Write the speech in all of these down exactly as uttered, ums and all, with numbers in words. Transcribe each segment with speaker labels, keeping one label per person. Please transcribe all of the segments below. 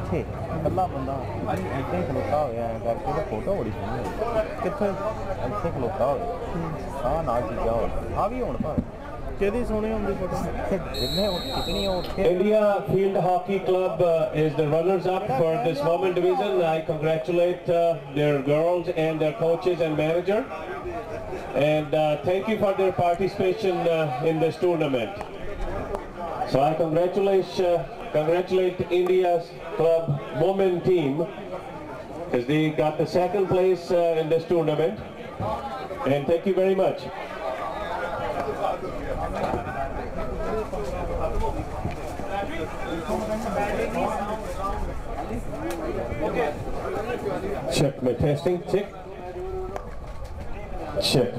Speaker 1: ਇੱਥੇ ਇਕੱਲਾ ਬੰਦਾ ਇੱਥੇ ਹੀ ਖਲੋਤਾ ਹੋਇਆ ਐਂ ਕਰਕੇ ਤੇ ਫੋਟੋ ਬੜੀ ਸੋਹਣੀ ਹੋਈ। ਕਿੱਥੇ ਇੱਥੇ ਖਲੋਤਾ ਹੋਇਆ ਆਹ ਨਾਲ ਚੀਜ਼ਾਂ ਹੋਣ ਆਹ ਵੀ ਹੋਣ ਭਾਵੇਂ ਕਿਹਦੀ ਸੋਹਣੀ ਹੁੰਦੀ ਫੋਟੋ ਜਿੰਨੇ ਕਿਤਨੀ ਉੱਥੇ।
Speaker 2: India Field Hockey Club uh, is the runners-up for this women division. I congratulate uh, their girls and their coaches and manager, and uh, thank you for their participation uh, in this tournament. So I congratulate uh, congratulate India's club women team because they got the second place uh, in this tournament, and thank you very much. Check my testing, check. Check.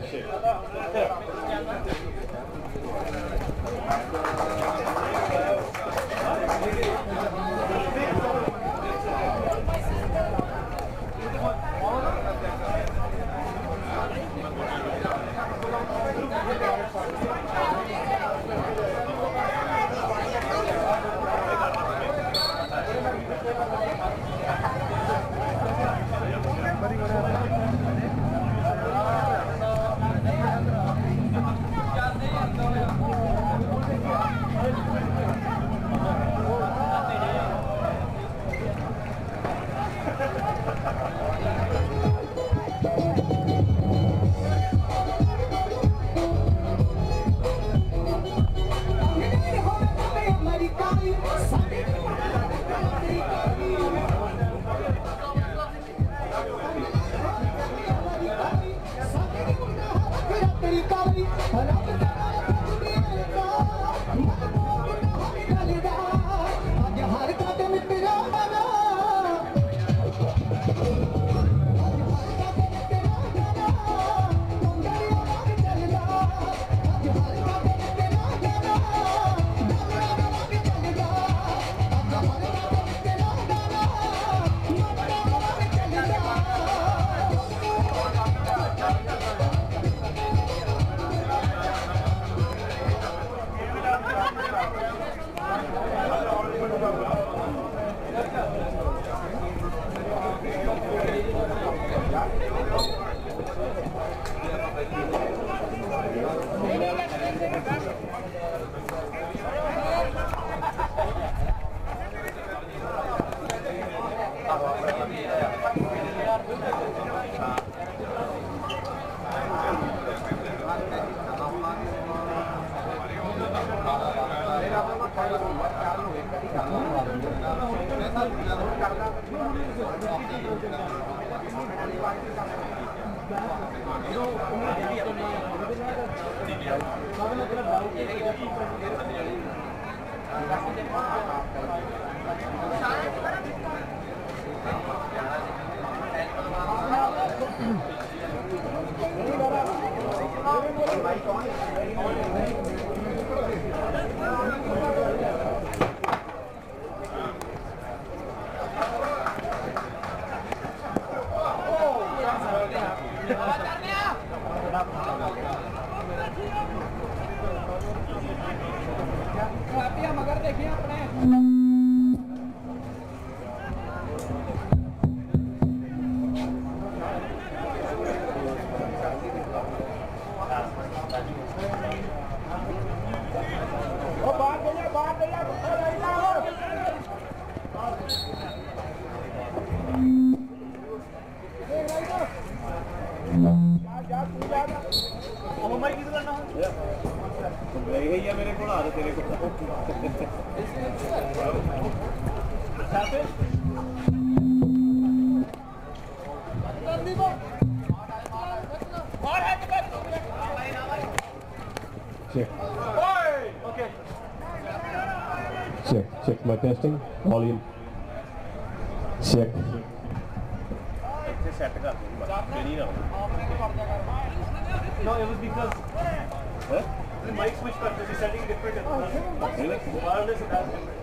Speaker 2: Check. Okay. Check. Check my testing. Volume. Check.
Speaker 3: No, it was because
Speaker 2: Huh?
Speaker 3: the mic switch cut. This is setting different.
Speaker 2: Really?
Speaker 3: Wireless it has different.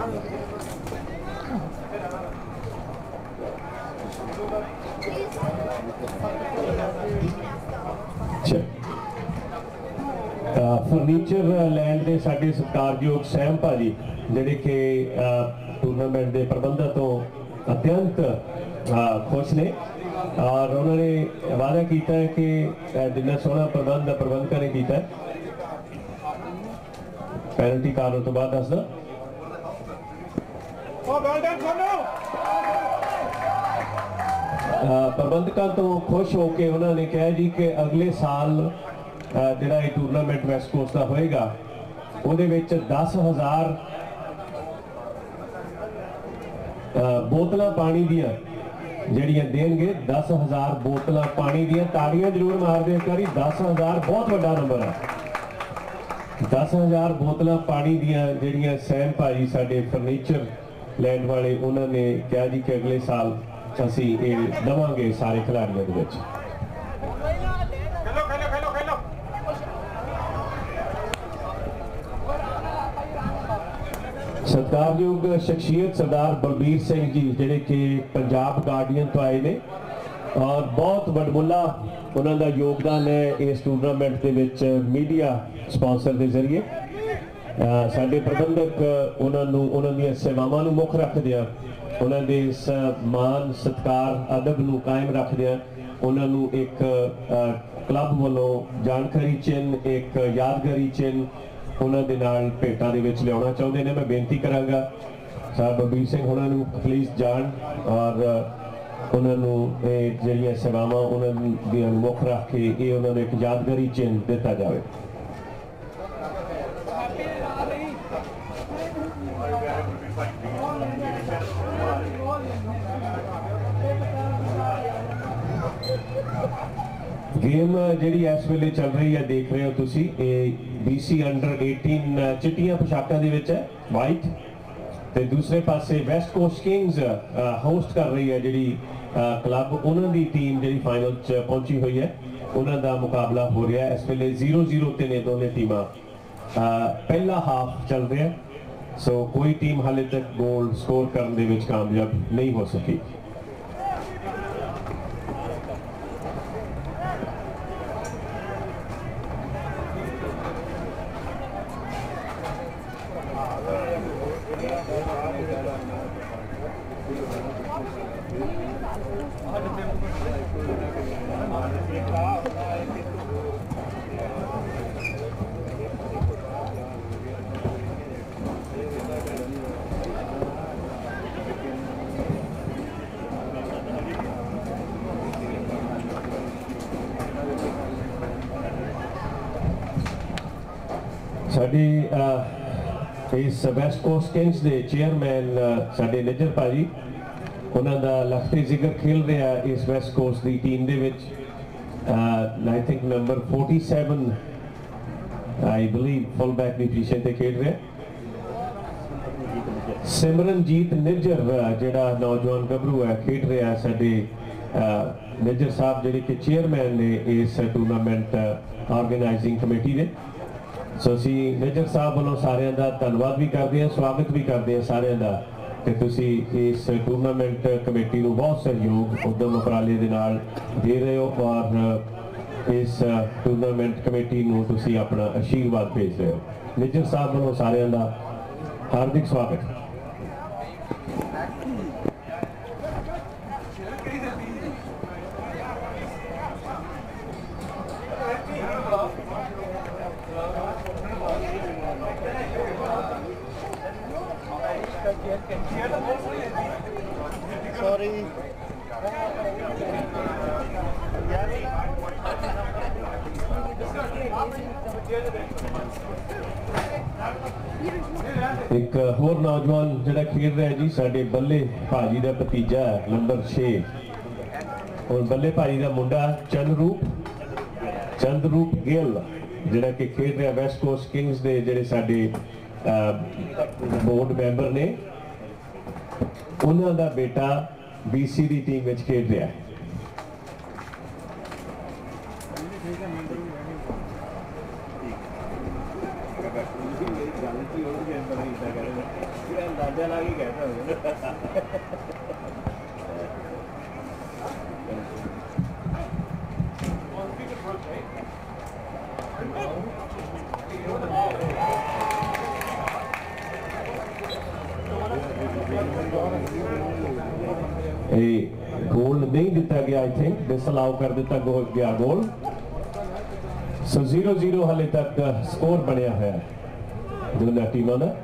Speaker 4: Please.
Speaker 2: Furniture land के साडे सत्कारयोग Sam भाजी जिहड़े कि tournament के प्रबंधक तो अत्यंत खुश ने और उन्होंने वादा किया है कि जिन्ना सोहना प्रबंध प्रबंधकों ने किया पेनल्टी कारण तो बाद दसदा प्रबंधकों तो खुश होकर उन्होंने कहा जी कि अगले साल जिहड़ा ये टूरनामेंट वैस्ट कोस्ट का होएगा उहदे विच दस हज़ार बोतल पानी दियां जिहड़ियां देणगे दस हज़ार बोतल पानी दियां ताड़ियां जरूर मार दे करी दस हज़ार बहुत वड्डा नंबर है दस हज़ार बोतल पानी दियां जिहड़ियां सैम भाजी साडे फर्नीचर लैंड वाले उन्होंने कहा जी कि अगले साल असीं ये देवांगे सारे खिलाड़ियों दे विच सत्कारयोग शख्सियत सरदार बलबीर सिंह जी जिहड़े कि पंजाब गार्डियन तो आए ने और बहुत वडमुला उन्हों का योगदान है इस टूरनामेंट के विच मीडिया स्पॉन्सर के जरिए साडे प्रबंधक उन्होंने उन्होंने सेवावां नूं मुख रखदियां उन्होंने मान सत्कार अदब नूं कायम रखदियां उन्होंने एक क्लब वालों जानकारी चिन्ह एक यादगारी चिन्ह उन्होंने नाल भेटां दे विच लियाउणा चाहुंदे ने मैं बेनती करांगा साहब बलबीर सिंह उन्होंने प्लीज़ जान और उन्होंने जिहड़ियां सेवावां उन्होंने दियां मुख रख के ये उन्होंने एक यादगारी चिन्ह दिता जाए गेम जी इस वेले चल रही है देख रहे हो तुसी बीसी अंडर अठारह चिट्टियां पोशाकों के विच है वाइट ते दूसरे पासे वेस्ट कोस्ट किंग्स होस्ट कर रही है जी क्लब उन्हों की टीम जी फाइनल च पहुंची हुई है उन्हों का मुकाबला हो रहा है इस वेले जीरो जीरो ते ने दोनों टीमां पहला हाफ चल रहा है सो कोई टीम हाले तक गोल स्कोर करने विच कामयाब नहीं हो सकी साडी इस वेस्ट कोस्ट किंग्स के चेयरमैन साडे निजर भाजी उन्हों का लखते जिगर खेल रहा है इस वेस्ट कोस्ट की टीम दे विच I think number forty seven I believe full back की पोजीशन से खेल रहा है सिमरनजीत निजर जिहड़ा नौजवान गभरू है खेल रहा है साडे निजर साहब जिहड़े कि चेयरमैन ने इस टूरनामेंट ऑर्गेनाइजिंग कमेटी के सो असी निजर साहब वालों सारिਆਂ ਦਾ ਧੰਨਵਾਦ भी करते हैं स्वागत भी करते हैं सारिਆਂ ਦਾ कि तुसी इस टूरनामेंट कमेटी को बहुत सहयोग उद्यम उपराले दे नाल दे रहे हो और इस टूरनामेंट कमेटी को तुसी अपना आशीर्वाद भेज रहे हो निजर साहब वालों सारिਆਂ ਦਾ हार्दिक स्वागत
Speaker 1: Sorry.
Speaker 2: एक होर नौजवान जिहड़ा खेल रहा है जी साडे बल्ले भाजी का भतीजा नंबर छे और बल्ले भाजी का मुंडा चंद्रूप चंद्रूप गिल जिहड़ा कि खेल रहा वेस्ट कोस्ट किंग्स के जिहड़े साडे बोर्ड मैंबर ने उन्हों का बेटा बीसी की टीम में खेल रहा है गया आई थिंक डिसअलाउ कर दिता गो गया गोल सो जीरो जीरो हाले तक स्कोर बनया है दोनों टीमों का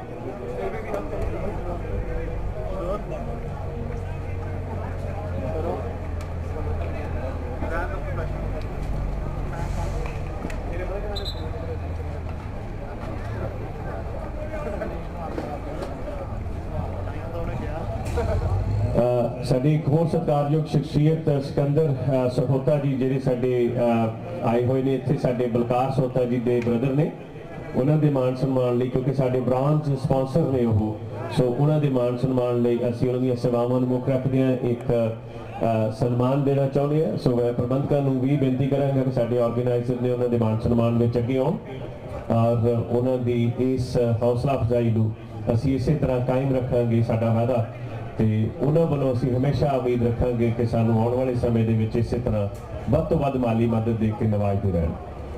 Speaker 2: साडी एक होर सत्कारयोग शख्सियत सिकंदर सहोता जी जिहड़े साडे आए हुए ने इत्थे साडे बलकार सहोता जी दे ब्रदर ने उन्हां दे मान सन्मान लई क्योंकि साडे ब्रांच स्पॉन्सर ने ओह सो उन्हां दे मान सन्मान लई असीं उन्हां दी सेवावां नूं मुੱਖ रखदे हां एक सन्मान देना चाहुंदे हां सो मैं प्रबंधकां नूं भी बेनती करांगा कि साडे ऑर्गेनाइजर ने उन्हां दे मान सन्मान विच अगे आउण और उन्हां दी इस हौसला अफजाई नूं असीं इसे तरह कायम रखांगे साडा वादा ਤੇ ਉਹਨਾਂ ਵੱਲੋਂ ਅਸੀਂ ਹਮੇਸ਼ਾ ਉਮੀਦ ਰੱਖਾਂਗੇ ਕਿ ਸਾਨੂੰ ਆਉਣ ਵਾਲੇ ਸਮੇਂ ਦੇ ਵਿੱਚ ਇਸੇ ਤਰ੍ਹਾਂ ਵੱਧ ਤੋਂ ਵੱਧ ਮਾਲੀ ਮਦਦ ਦੇ ਕੇ ਨਵਾਜ਼ਦੇ ਰਹਿਣ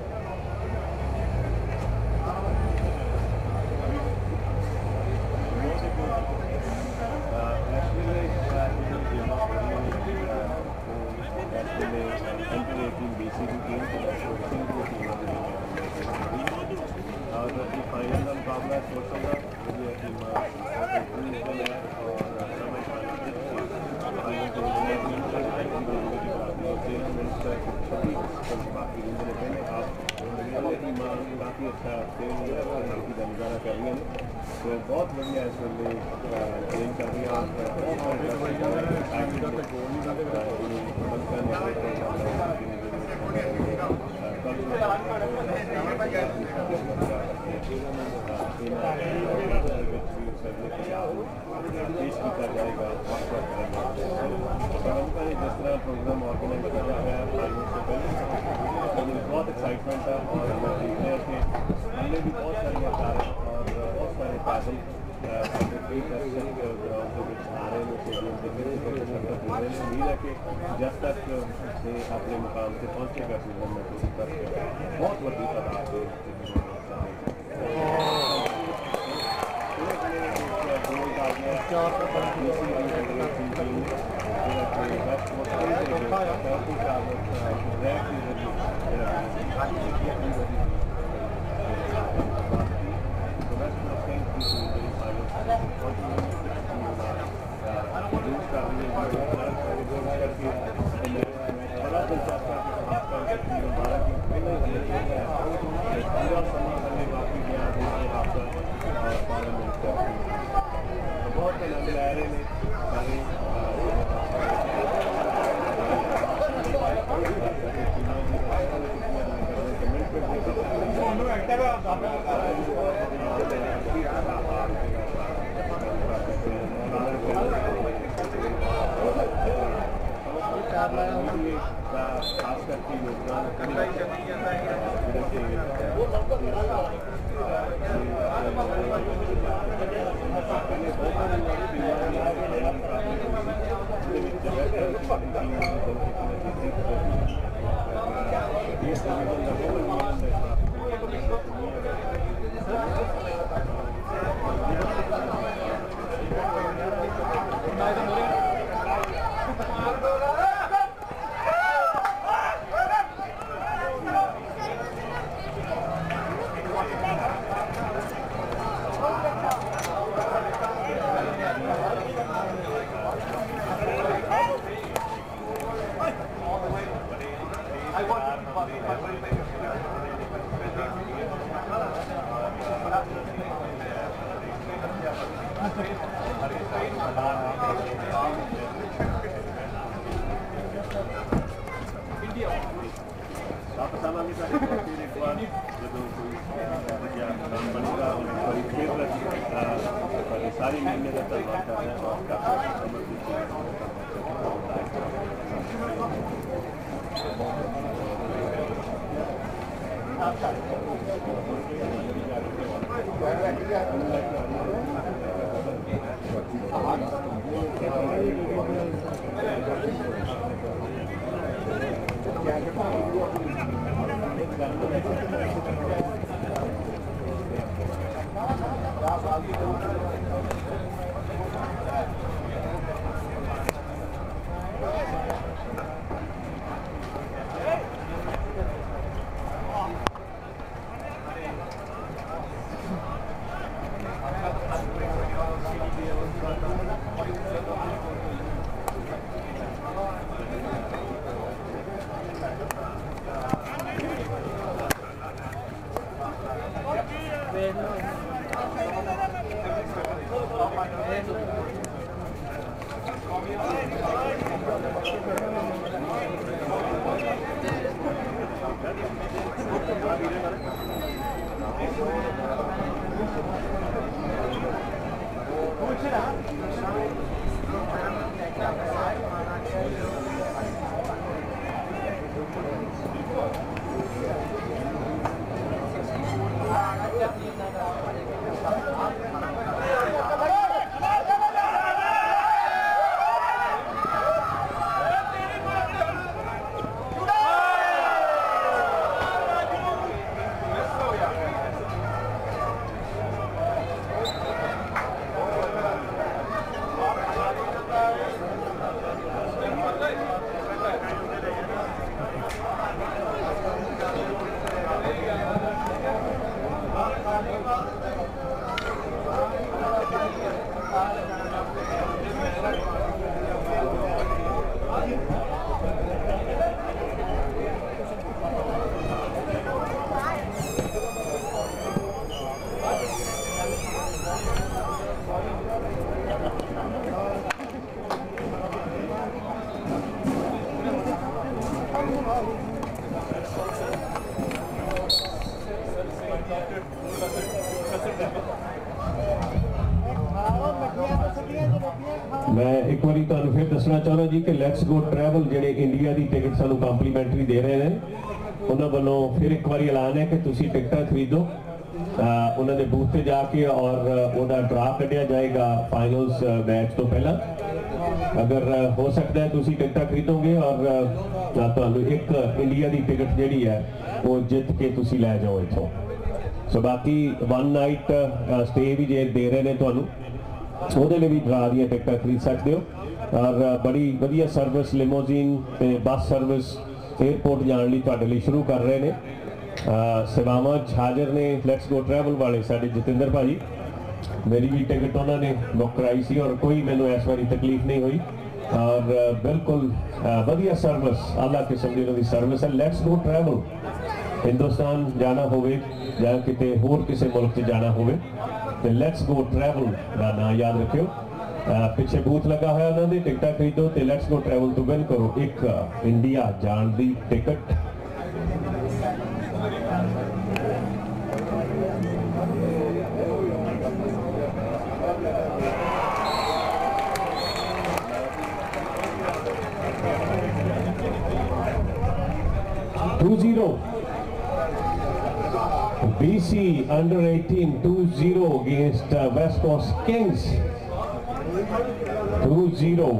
Speaker 4: काफ़ी अच्छा नज़ारा कर रही हैं तो बहुत बढ़िया इस वेले गेम कर रही पेश भी कर जाएगा जिस तरह प्रोग्राम ऑर्गेनाइज कर रहा है से पहले बहुत एक्साइटमेंट है और देखने के हमने भी बहुत सारी अखाड़े और बहुत सारे पैदल ग्राउंड के बीच आ रहे हैं उम्मीद है कि जब तक ये अपने मुकाम से पहुँचेगा सीजन में उस तक बहुत बड़ी तादाद से बहुत आनंद ले रहे हैं खास करके योगदान सारी महीने का धन्यवाद कर रहे हैं और
Speaker 2: मैं एक बार तुहानू फिर दसना चाहना जी कि लैट्स गो ट्रैवल जिहड़े इंडिया की टिकट सानू कंप्लीमेंटरी दे रहे हैं उन्होंने वालों फिर एक बार ऐलान है कि तुसी टिकट खरीदो उन्होंने बूथ पे जाके और उहदा ड्रा कढ़िया जाएगा फाइनल्स मैच तो पहला अगर हो सकता है तुसी टिकट खरीदोगे और तुहानू एक इंडिया की टिकट जिहड़ी है वो जित के तुसी लै जाओ इत्थों सो बाकी वन नाइट स्टे भी जे दे रहे हैं तुहानू ਉਹਦੇ ਲਈ ਵੀ ਡਰਾ ਦੀਆਂ ਟਿਕਟਾਂ ਖਰੀਦ ਸਕਦੇ ਹੋ ਔਰ ਬੜੀ ਵਧੀਆ ਸਰਵਿਸ ਲਿਮੋਜ਼ੀਨ ਤੇ ਬੱਸ ਸਰਵਿਸ 에ਅਰਪੋਰਟ ਜਾਣ ਲਈ ਤੁਹਾਡੇ ਲਈ ਸ਼ੁਰੂ ਕਰ ਰਹੇ ਨੇ ਸੇਵਾਵਾਂ ਹਾਜ਼ਰ ਨੇ ਲੈਟਸ ਗੋ ਟਰੈਵਲ ਵਾਲੇ ਸਾਡੇ ਜਤਿੰਦਰ ਭਾਜੀ ਮੇਰੀ ਵੀ ਟਿਕਟ ਉਹਨਾਂ ਨੇ ਬੁੱਕ ਕਰਾਈ ਸੀ ਔਰ ਕੋਈ ਮੈਨੂੰ ਇਸ ਵਾਰੀ ਤਕਲੀਫ ਨਹੀਂ ਹੋਈ ਔਰ ਬਿਲਕੁਲ ਵਧੀਆ ਸਰਵਿਸ ਆਲਾ ਕਿਸਮ ਦੀ ਉਹਨਾਂ ਦੀ ਸਰਵਿਸ ਹੈ ਲੈਟਸ ਗੋ ਟਰੈਵਲ ਹਿੰਦੁਸਤਾਨ ਜਾਣਾ ਹੋਵੇ ਜਾਂ ਕਿਤੇ ਹੋਰ ਕਿਸੇ ਮੁਲਕ 'ਚ ਜਾਣਾ ਹੋਵੇ तो लैट्स गो ट्रैवल का नाम याद रखियो पिछे बूथ लगा हुआ उन्होंने टिकट खरीदो तो लैट्स गो ट्रैवल तो विन करो एक इंडिया जान दी ticket two zero B C under eighteen two zero against uh, West Coast Kings two zero.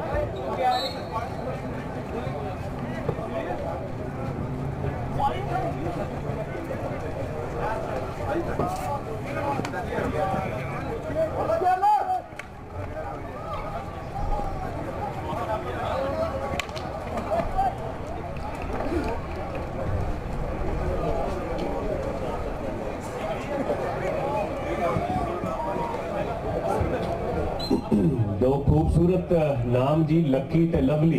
Speaker 2: दो खूबसूरत नाम जी लकी ते लवली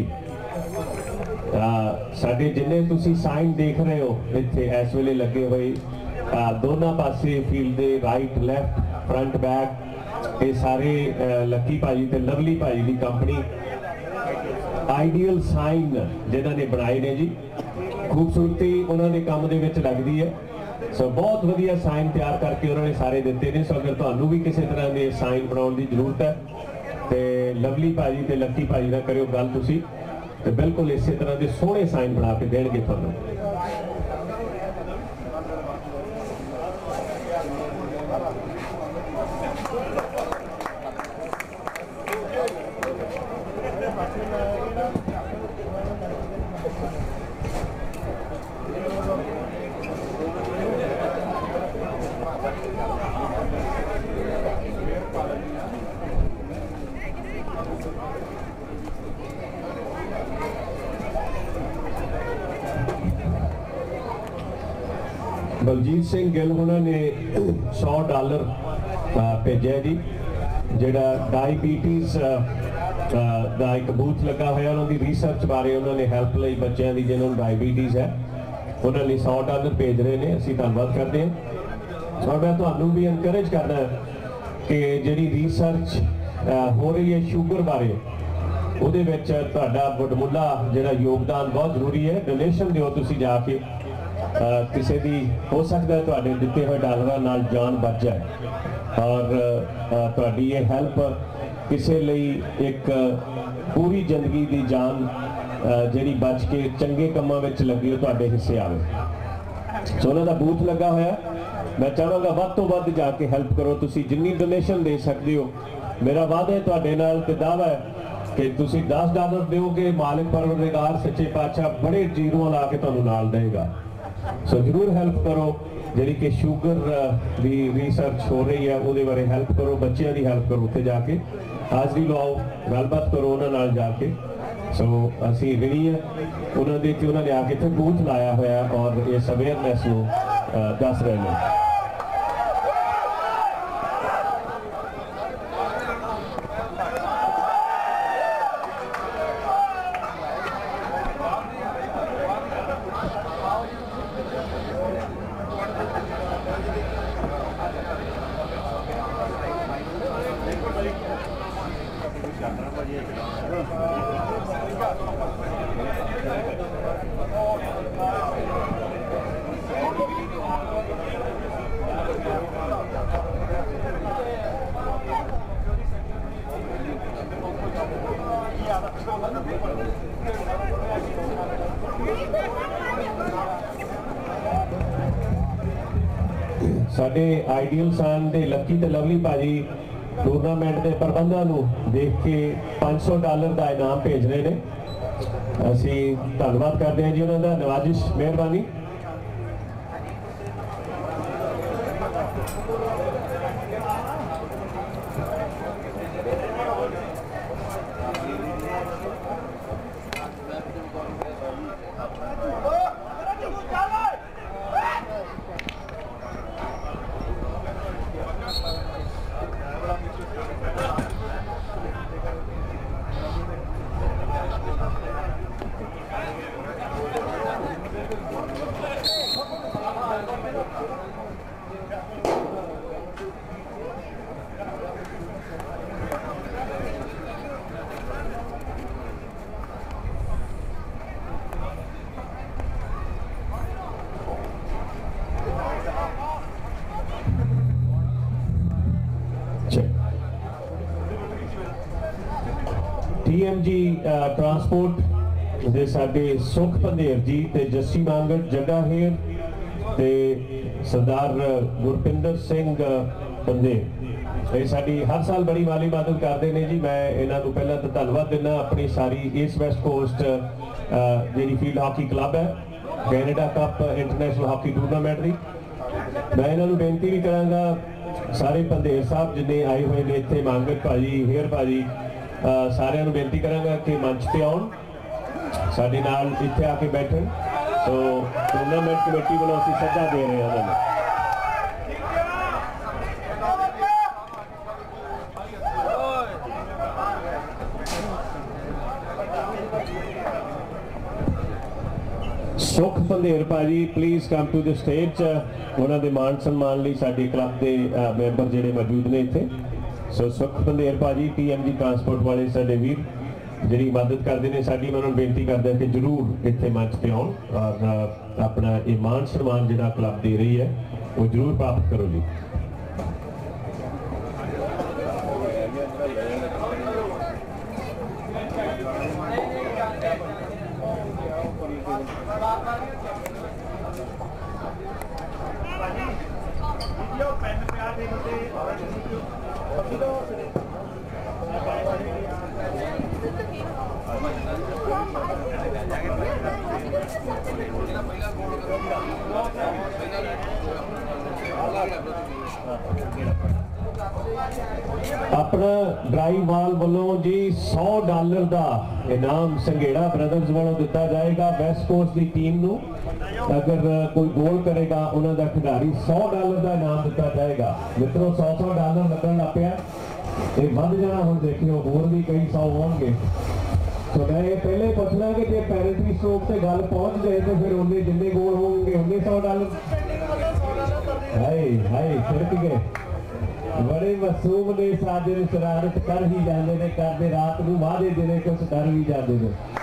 Speaker 2: साडे जिन्ने तुसी साइन देख रहे हो इत्थे इस वेले लगे हुए दोनों पासे फील्ड दे राइट लैफ्ट फ्रंट बैक ये सारे लकी भाजी ते लवली भाजी की कंपनी आइडियल साइन जिन्हों ने बनाए ने जी खूबसूरती उन्होंने काम दे विच लगदी है सो बहुत वधिया साइन तैयार करके उन्होंने सारे दिते ने सो अगर तुहानू भी किसी तरह के साइन बनाने की जरूरत है तो लवली भाजी ते लकी भाजी ना करियो गल तुसी ते बिल्कुल इस तरह के सोहने साइन बना के देणगे तुहानू बलजीत सिंह गिल उन्होंने सौ डॉलर भेजा जी जोड़ा डायबिटीज़ का एक बूथ लगा हुआ उन्होंने रिसर्च बारे उन्होंने हैल्प ली बच्चों की जिन्होंने डायबिटीज़ है उन्होंने सौ डॉलर भेज रहे हैं असी धन्यवाद करते हैं और मैं तुहानू भी इनकरेज करना कि जी रिसर्च हो रही है शुगर बारे ਉਹਦੇ ਵਿੱਚ ਤੁਹਾਡਾ ਵਡਮੁੱਲਾ ਜਿਹੜਾ ਯੋਗਦਾਨ ਬਹੁਤ ਜ਼ਰੂਰੀ ਹੈ डोनेशन ਦਿਓ ਤੁਸੀਂ ਜਾ ਕੇ किसी की हो सकता है तुहाडे दिते हुए डॉलरां नाल जान बच जाए और तुहाडी ये हेल्प किसी लई एक पूरी जिंदगी की जान जिहड़ी बच के चंगे कामां विच लगी तुहाडे हिस्से आवे। सो उन्हां दा बूथ लगा होया, मैं चाहांगा वध तो वध जाके हेल्प करो, तुसीं जिन्नी डोनेशन दे सकदे हो। मेरा वादा है तुहाडे नाल ते दावा है कि तुसीं दस डॉलर दोगे, मालिक परवरदिगार सच्चे पातशाह बड़े जीरों ला के तुहानूं नाल देगा। सो जरूर हेल्प करो, जी कि शुगर की रिसर्च हो रही है वो बारे हेल्प करो, बच्चों की हेल्प करो, उत्थे जाके हाजरी लवाओ, गलबात करो उन्होंने नाल जाके। सो असी ऋणी है उन्होंने कि उन्होंने आके इतने बूथ लाया होया और इस अवेयरनैस को दस रहे हैं। साडे आइडियल सन दे लकी ते लवली भाजी टूरनामेंट के प्रबंधों को देख के पाँच सौ डॉलर का इनाम भेज रहे हैं। असी धन्यवाद करते हैं जी उन्होंने, नवाजिश मेहरबानी। टी एम जी ट्रांसपोर्ट दे साडे सुख पंधेर जी ते जस्सी मांगट जग्गा हेर ते सरदार गुरपिंदर सिंह पंधेर ये साडी हर साल बड़ी माली मदद करते हैं जी। मैं इन्हों को पहला तो धन्यवाद देना अपनी सारी ईस्ट वेस्ट कोस्ट जी फील्ड हॉकी क्लब है Canada cup international hockey tournament की। मैं इन्हों बेनती भी कराँगा सारे पंधेर साहब जिन्हें आए हुए ने इतने मांगट भाजी हेर भाजी सारिਆਂ ਨੂੰ बेनती करांगा कि मंच पे आउण साडे नाल इत्थे आके बैठन। तो टूरनामेंट कमेटी वालों असीं सजा दे रहे हैं उन्होंने। सुख पंधेर भाजी please come to the stage. उन्होंने मान सम्मान लिए साडे क्लब के मैंबर जिहड़े मौजूद ने इत्थे। सो सुख पंधेर भाजी टी एम जी ट्रांसपोर्ट वाले साडे वीर जी मदद करते हैं साडी, मैं उन्होंने बेनती करता कि जरूर इतने मंच पे आउण और अपना ये मान सम्मान जिहड़ा क्लब दे रही है वो जरूर प्राप्त करो जी। अपना ड्राइव वाल वालों जी सौ डॉलर का इनाम संघेड़ा ब्रदर्स वालों दिता जाएगा वेस्ट कोस्ट की टीम नू। अगर कोई गोल करेगा उन्होंने खिडारी सौ डॉलर का इनाम दिता जाएगा। मित्रों सौ सौ डॉलर लगन लग पिया ते वध जाना हुण देखियो होर भी कई सौ होंगे। तो मैं ये पहले पूछना कि जो पैरेंट्री स्ट्रोक से गल पहुंच जाए तो फिर उन्हें जिन्ने गोल होंगे उन्ने सौ डॉलर हाय हाय छिड़क गए। बड़े मासूम ने साजे शरारत कर ही जाते हैं, करते रात को वादे देने कुछ कर भी जाते हैं।